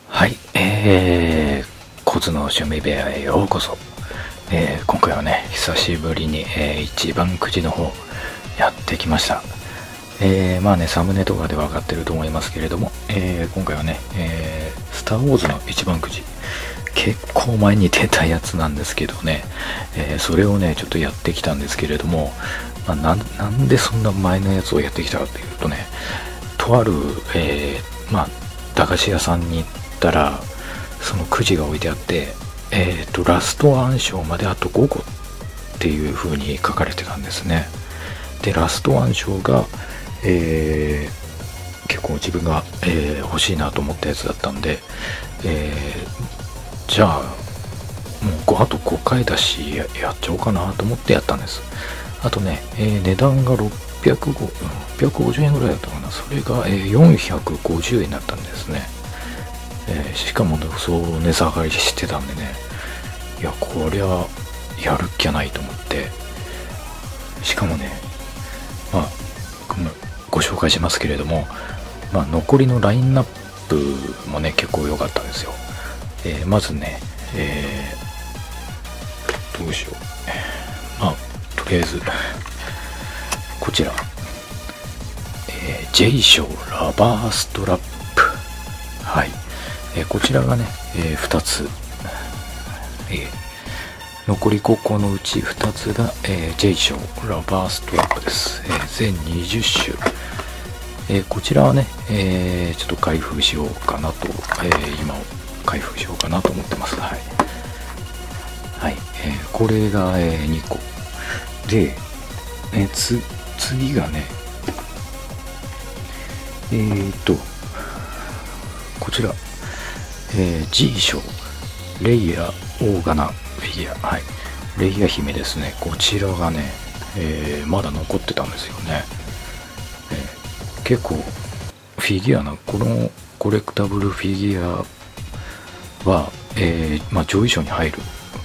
はい、コツの趣味部屋へようこそ。今回はね、久しぶりに、一番くじの方やってきました。まあね、サムネとかで分かってると思いますけれども、今回はね、スター・ウォーズの一番くじ、結構前に出たやつなんですけどね、それをね、ちょっとやってきたんですけれども、なんでそんな前のやつをやってきたかというとね、とある、駄菓子屋さんに行ったら、そのくじが置いてあって、ラストワン賞まであと5個っていう風に書かれてたんですね。で、ラストワン賞が、結構自分が、欲しいなと思ったやつだったんで、じゃあもうあと5回だし やっちゃおうかなと思ってやったんです。あとね、値段が650円ぐらいだったかな。それが、450円だったんですね。しかもそう値下がりしてたんでね、いやこりゃやるっきゃないと思って、しかもね、ご紹介しますけれども、残りのラインナップもね結構良かったですよ。まずね、どうしよう、とりあえずこちら、J 賞ラバーストラップ、はい、こちらがね、2つ、残り5個のうち2つが、J 賞ラバーストラップです。全20種、こちらはね、ちょっと開封しようかなと、今開封しようかなと思ってます。はい、はい、これが、2個で、次がね、こちら、G 賞レイヤオーガナフィギュア、はい、レイヤ姫ですね。こちらがね、まだ残ってたんですよね。結構フィギュアのこのコレクタブルフィギュアは、上位賞に入る、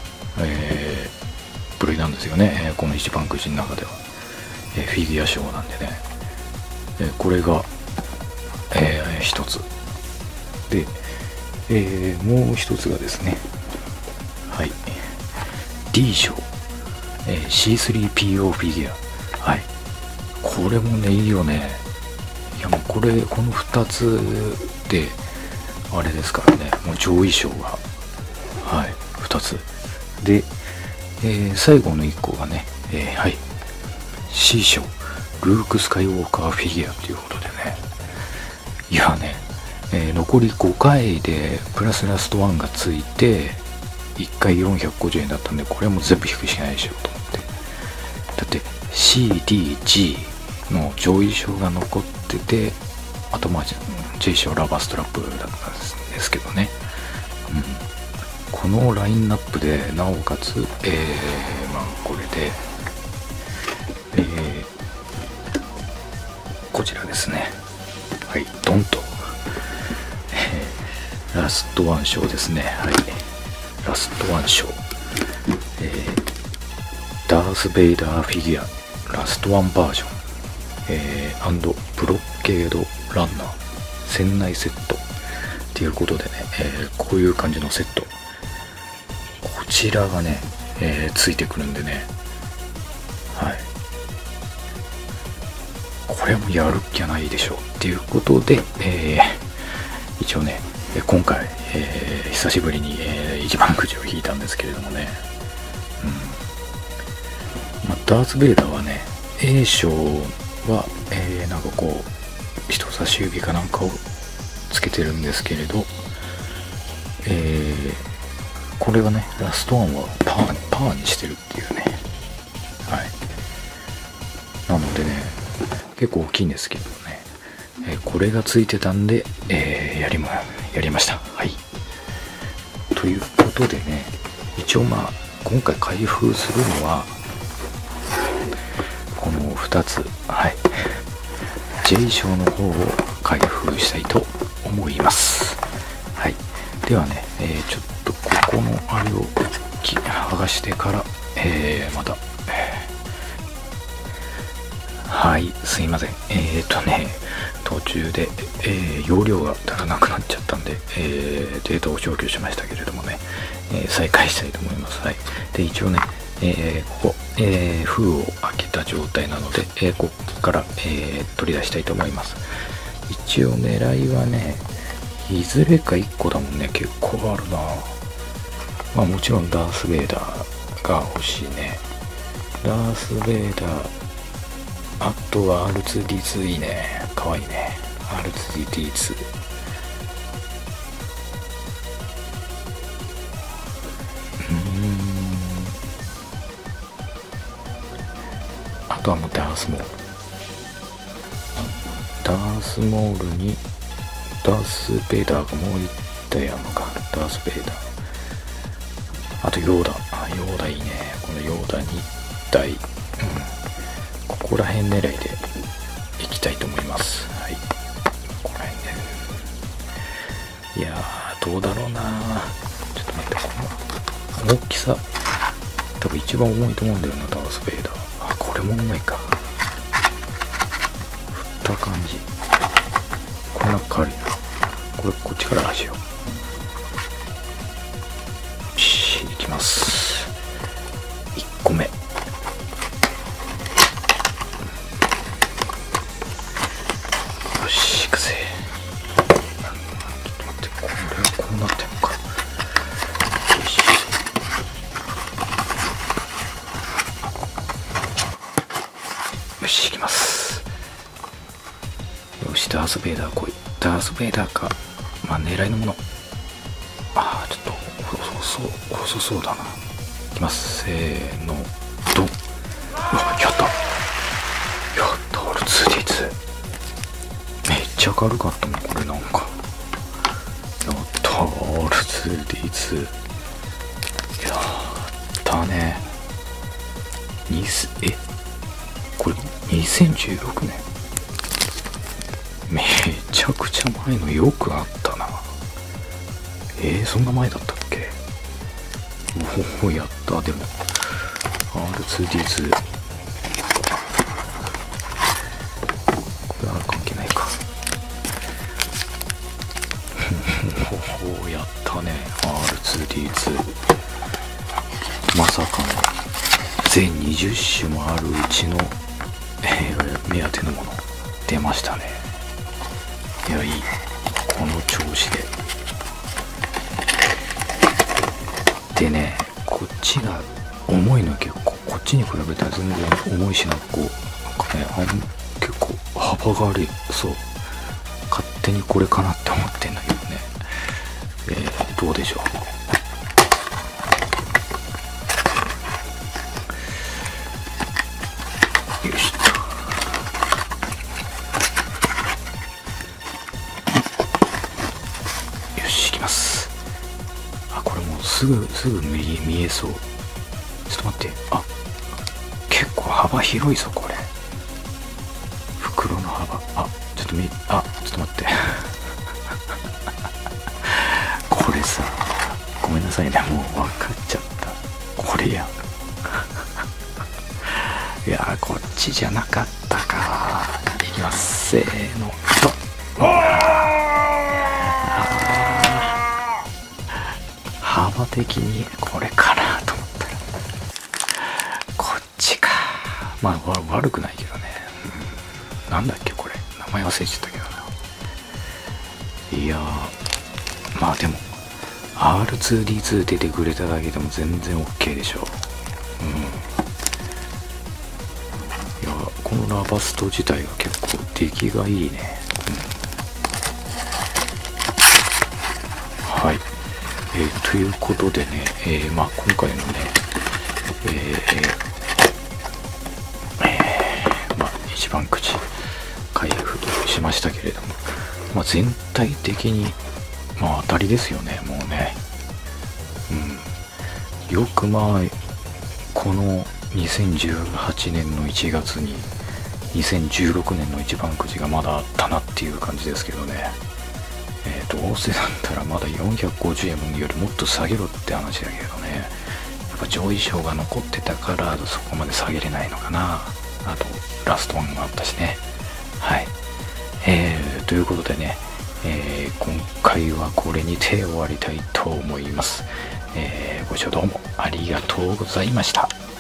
部類なんですよね。この一番くじの中では、フィギュア賞なんでね、これが、一つで、もう一つがですね、はい、D 賞、C3PO フィギュア、はい、これもねいいよね。いやもうこの2つであれですからね、もう上位賞が、はい、2つで、最後の1個がね、はい、C 賞ルーク・スカイウォーカーフィギュアということでね、いやね、残り5回でプラスラスト1がついて1回450円だったんで、これはもう全部引くしかないでしょと思って、だって CDG の上位賞が残ってて、あとJ 賞ラバーストラップだったんですけどね、このラインナップでなおかつ、これで、こちらですね、はい、ドンと、ラストワン賞ですね。はい、ラストワン賞、ダース・ベイダーフィギュアラストワンバージョン、ブロッケードランナー船内セットということでね、こういう感じのセット、こちらがね、ついてくるんでね、はい、これもやるっきゃないでしょうっていうことで、一応ね今回、久しぶりに、一番くじを引いたんですけれどもね、ダース・ベイダーはね A 賞は、なんかこう人差し指かなんかをつけてるんですけれど、これはねラストワンはパーにしてるっていうね、はい、なのでね結構大きいんですけどね、これがついてたんで、やりました。はい、ということでね、一応今回開封するのはこの2つ、はい、J 賞の方を開封したいと思います。はい、ではね、ちょっとここのあれを剥がしてから、また、はい、すいません。と途中で、容量が足らなくなっちゃったんで、データを消去しましたけれどもね、再開したいと思います。はい。で、一応ね、ここ、封を開けた状態なので、ここから、取り出したいと思います。一応狙いはね、いずれか1個だもんね。結構あるな。まあもちろんダース・ベイダーが欲しいね。ダース・ベイダー、あとは R2D2 いいね。かわいいね。R2D2。あとはもうダースモール。ダースモールにダース・ベイダーがもう一体あるのか。ダース・ベイダー。あとヨーダ。ヨーダいいね。このヨーダ2体。ここら辺狙いでいきたいと思います。はい。ここら辺で。いやー、どうだろうな。ちょっと待って、この大きさ。多分一番重いと思うんだよな、ダース・ベイダー。あ、これも重いか。振った感じ。こんな軽いな。これ、こっちから足を。よし、いきます。1個目。よし、いくぜ。ちょっと待って、これはこうなってんのか。よし。よし、いきます。よし、ダース・ベイダー来い。ダース・ベイダーか。まあ、狙いのもの。ああ、ちょっと細そうだな。いきます。せーの、ドン。うわ、やった。R2D2。めっちゃ軽かったもん、これなんか。やった、R2D2。やったね。これ2016年。めちゃくちゃ前のよくあったな。そんな前だったっけ。おお、やった。でも R2D2 これは関係ないか。おお、やったね。 R2D2 まさかの全20種もあるうちの、目当てのもの出ましたね。いや、いい。この調子でね、こっちが重いの結構、こっちに比べたら全然重いしな。こうなんかね、結構幅がありそう。勝手にこれかなって思ってんだけどね。どうでしょう。よし。よし、いきます。あ、これもうすぐ見えそう。ちょっと待って。あ、結構幅広いぞ、これ。袋の幅。ちょっと待って。これさ、ごめんなさいね。もう分かっちゃった。これや。いや、こっちじゃなかったか。いきます。せーの。幅的にこれかなと思ったら、こっちか。まあ悪くないけどね。なんだっけこれ。名前忘れちゃったけどな。いやー、まあでも R2D2 出てくれただけでも全然 OK でしょ。いや、このラバスト自体が結構出来がいいね。はい。ということでね、まあ今回のね、まあ一番くじ開封しましたけれども、まあ全体的にまあ当たりですよね、もうね。よくまあこの2018年の1月に2016年の一番くじがまだあったなっていう感じですけどね。どうせだったらまだ450円よりもっと下げろって話だけどね。やっぱ上位賞が残ってたからそこまで下げれないのかな。あとラストワンもあったしね。はい。 ということでね、今回はこれにて終わりたいと思います。ご視聴どうもありがとうございました。